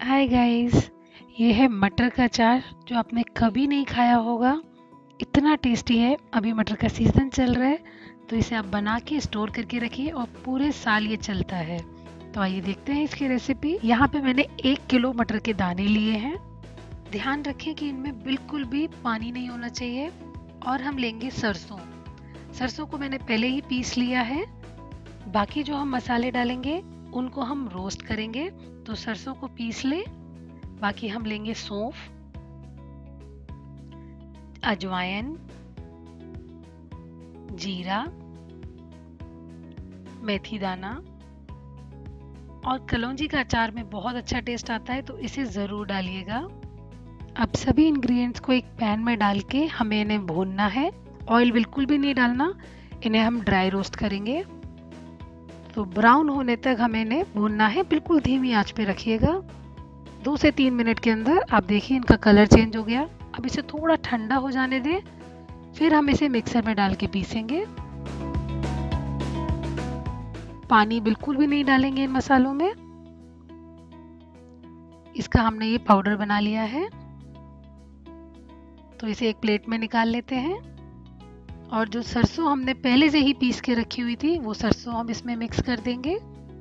Hi guys, ये है मटर का अचार जो आपने कभी नहीं खाया होगा। इतना टेस्टी है। अभी मटर का सीजन चल रहा है तो इसे आप बना के स्टोर करके रखिए और पूरे साल ये चलता है। तो आइए देखते हैं इसकी रेसिपी। यहाँ पे मैंने 1 किलो मटर के दाने लिए हैं। ध्यान रखें कि इनमें बिल्कुल भी पानी नहीं होना चाहिए। और हम लेंगे सरसों। सरसों को मैंने पहले ही पीस लिया है। बाकी जो हम मसाले डालेंगे उनको हम रोस्ट करेंगे। तो सरसों को पीस ले। बाकी हम लेंगे सौंफ, अजवाइन, जीरा, मेथी दाना और कलौंजी का अचार में बहुत अच्छा टेस्ट आता है, तो इसे ज़रूर डालिएगा। अब सभी इंग्रेडिएंट्स को एक पैन में डाल के हमें इन्हें भूनना है। ऑयल बिल्कुल भी नहीं डालना, इन्हें हम ड्राई रोस्ट करेंगे। तो ब्राउन होने तक हमें इन्हें भूनना है। बिल्कुल धीमी आंच पे रखिएगा। 2 से 3 मिनट के अंदर आप देखिए इनका कलर चेंज हो गया। अब इसे थोड़ा ठंडा हो जाने दें, फिर हम इसे मिक्सर में डाल के पीसेंगे। पानी बिल्कुल भी नहीं डालेंगे इन मसालों में। इसका हमने ये पाउडर बना लिया है, तो इसे एक प्लेट में निकाल लेते हैं। और जो सरसों हमने पहले से ही पीस के रखी हुई थी वो सरसों हम इसमें मिक्स कर देंगे।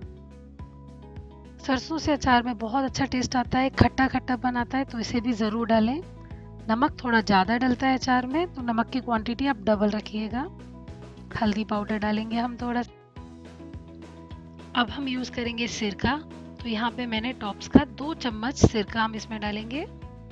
सरसों से अचार में बहुत अच्छा टेस्ट आता है, खट्टा खट्टा बनाता है, तो इसे भी ज़रूर डालें। नमक थोड़ा ज़्यादा डलता है अचार में, तो नमक की क्वांटिटी आप डबल रखिएगा। हल्दी पाउडर डालेंगे हम थोड़ा। अब हम यूज़ करेंगे सिरका। तो यहाँ पे मैंने टॉप्स का 2 चम्मच सिरका हम इसमें डालेंगे।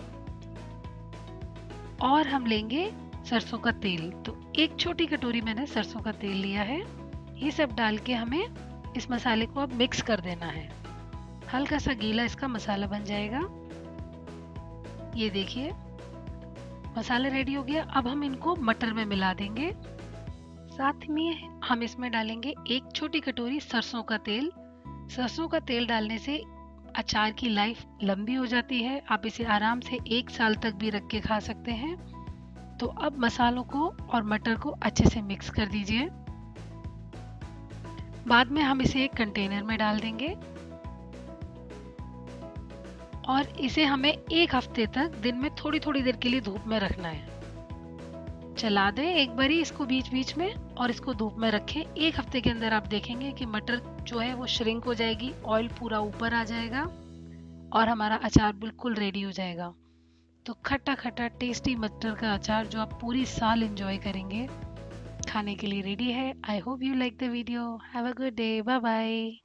और हम लेंगे सरसों का तेल। तो 1 छोटी कटोरी मैंने सरसों का तेल लिया है। ये सब डाल के हमें इस मसाले को अब मिक्स कर देना है। हल्का सा गीला इसका मसाला बन जाएगा। ये देखिए मसाला रेडी हो गया। अब हम इनको मटर में मिला देंगे। साथ में हम इसमें डालेंगे 1 छोटी कटोरी सरसों का तेल। सरसों का तेल डालने से अचार की लाइफ लंबी हो जाती है। आप इसे आराम से 1 साल तक भी रख के खा सकते हैं। तो अब मसालों को और मटर को अच्छे से मिक्स कर दीजिए। बाद में हम इसे एक कंटेनर में डाल देंगे और इसे हमें 1 हफ्ते तक दिन में थोड़ी थोड़ी देर के लिए धूप में रखना है। चला दें एक बारी इसको बीच बीच में और इसको धूप में रखें। 1 हफ्ते के अंदर आप देखेंगे कि मटर जो है वो श्रिंक हो जाएगी, ऑयल पूरा ऊपर आ जाएगा और हमारा अचार बिल्कुल रेडी हो जाएगा। तो खट्टा खट्टा टेस्टी मटर का अचार जो आप पूरी साल एंजॉय करेंगे, खाने के लिए रेडी है। I hope you like the video. Have a good day. Bye bye.